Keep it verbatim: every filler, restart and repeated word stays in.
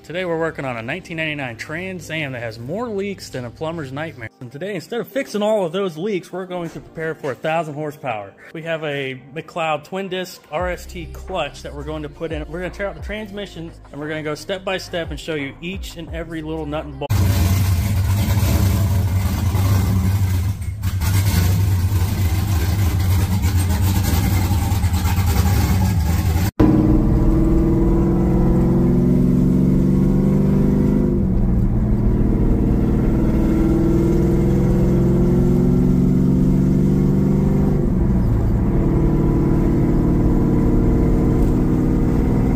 Today we're working on a nineteen ninety-nine Trans Am that has more leaks than a plumber's nightmare. And today, instead of fixing all of those leaks, we're going to prepare for a thousand horsepower. We have a Mcleod twin disc R S T clutch that we're going to put in. We're going to tear out the transmission and we're going to go step by step and show you each and every little nut and bolt.